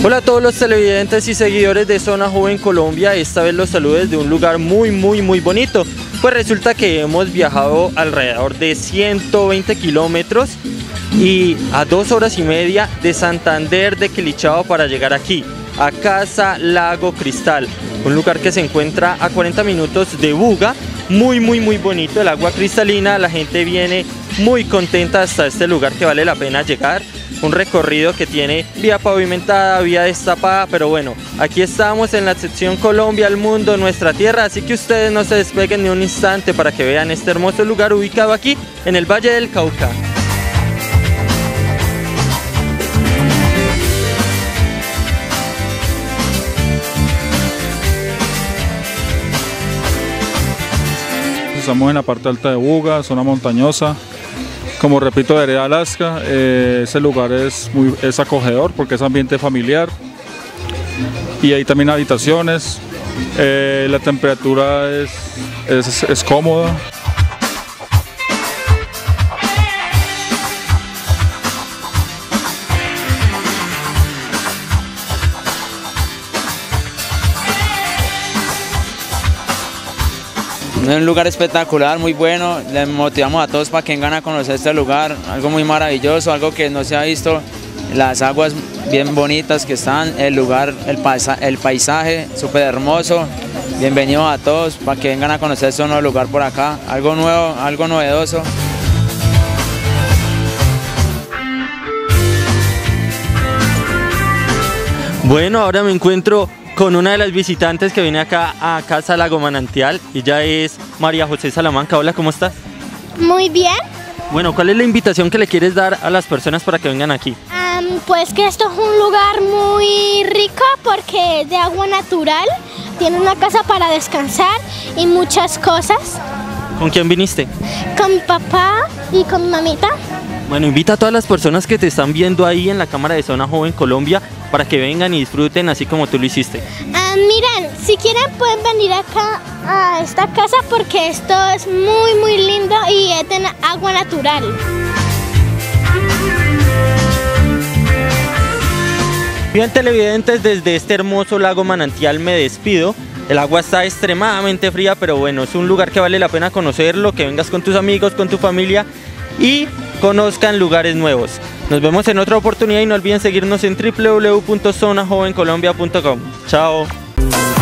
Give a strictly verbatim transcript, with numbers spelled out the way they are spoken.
Hola a todos los televidentes y seguidores de Zona Joven Colombia, esta vez los saludo desde un lugar muy muy muy bonito. Pues resulta que hemos viajado alrededor de ciento veinte kilómetros y a dos horas y media de Santander de Quilichao para llegar aquí, a Casa Lago Cristal, un lugar que se encuentra a cuarenta minutos de Buga. Muy muy muy bonito, el agua cristalina, la gente viene muy contenta hasta este lugar que vale la pena llegar. Un recorrido que tiene vía pavimentada, vía destapada, pero bueno, aquí estamos en la sección Colombia, el mundo, nuestra tierra, así que ustedes no se despeguen ni un instante para que vean este hermoso lugar ubicado aquí en el Valle del Cauca. Estamos en la parte alta de Buga, zona montañosa. Como repito, Vereda Alaska, eh, ese lugar es, muy, es acogedor porque es ambiente familiar y hay también habitaciones, eh, la temperatura es, es, es cómoda. Es un lugar espectacular, muy bueno, les motivamos a todos para que vengan a conocer este lugar, algo muy maravilloso, algo que no se ha visto, las aguas bien bonitas que están, el lugar, el, paisa, el paisaje súper hermoso. Bienvenidos a todos para que vengan a conocer este nuevo lugar por acá, algo nuevo, algo novedoso. Bueno, ahora me encuentro con una de las visitantes que viene acá a Casa Lago Manantial. Ella es María José Salamanca. Hola, ¿cómo estás? Muy bien. Bueno, ¿cuál es la invitación que le quieres dar a las personas para que vengan aquí? Um, pues que esto es un lugar muy rico porque es de agua natural, tiene una casa para descansar y muchas cosas. ¿Con quién viniste? Con mi papá y con mi mamita. Bueno, invita a todas las personas que te están viendo ahí en la cámara de Zona Joven Colombia para que vengan y disfruten así como tú lo hiciste. Uh, miren, si quieren pueden venir acá a esta casa porque esto es muy muy lindo y es de agua natural. Bien, televidentes, desde este hermoso lago Manantial me despido. El agua está extremadamente fría, pero bueno, es un lugar que vale la pena conocerlo, que vengas con tus amigos, con tu familia y conozcan lugares nuevos. Nos vemos en otra oportunidad y no olviden seguirnos en w w w punto zona joven colombia punto com. Chao.